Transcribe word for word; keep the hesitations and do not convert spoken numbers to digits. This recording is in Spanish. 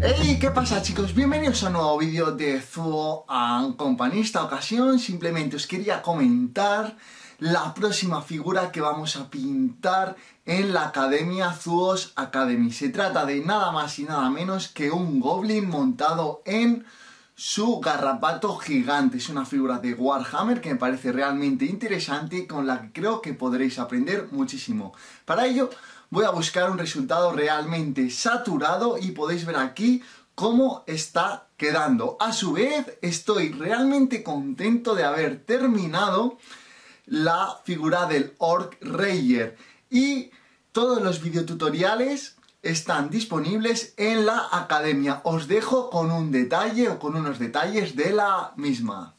Hey, ¿qué pasa, chicos? Bienvenidos a un nuevo vídeo de Zuo and Company. Esta ocasión simplemente os quería comentar la próxima figura que vamos a pintar en la Academia Zuo's Academy. Se trata de nada más y nada menos que un Goblin montado en su garrapato gigante. Es una figura de Warhammer que me parece realmente interesante y con la que creo que podréis aprender muchísimo. Para ello voy a buscar un resultado realmente saturado y podéis ver aquí cómo está quedando. A su vez, estoy realmente contento de haber terminado la figura del Orc Ranger y todos los videotutoriales están disponibles en la academia. Os dejo con un detalle o con unos detalles de la misma.